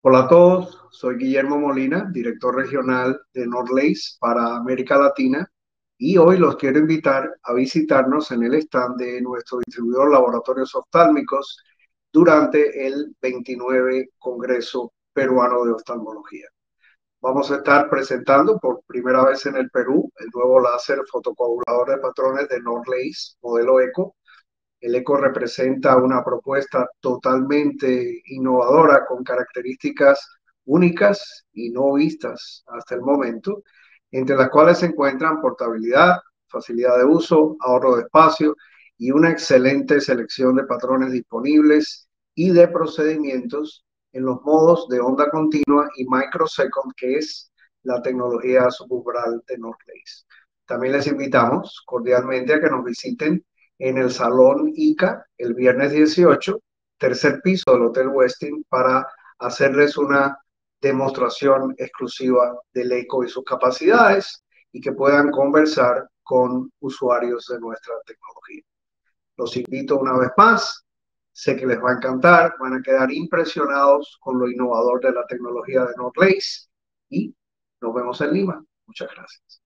Hola a todos, soy Guillermo Molina, director regional de Norlace para América Latina, y hoy los quiero invitar a visitarnos en el stand de nuestro distribuidor Laboratorios Oftálmicos durante el 29 Congreso Peruano de Oftalmología. Vamos a estar presentando por primera vez en el Perú el nuevo láser fotocoagulador de patrones de Norlace, modelo ECO. El ECO representa una propuesta totalmente innovadora con características únicas y no vistas hasta el momento, entre las cuales se encuentran portabilidad, facilidad de uso, ahorro de espacio y una excelente selección de patrones disponibles y de procedimientos en los modos de onda continua y microsecond, que es la tecnología suburbral de Norlace. También les invitamos cordialmente a que nos visiten en el Salón ICA el viernes 18, tercer piso del Hotel Westin, para hacerles una demostración exclusiva del ECO y sus capacidades y que puedan conversar con usuarios de nuestra tecnología. Los invito una vez más, sé que les va a encantar, van a quedar impresionados con lo innovador de la tecnología de Norlace y nos vemos en Lima. Muchas gracias.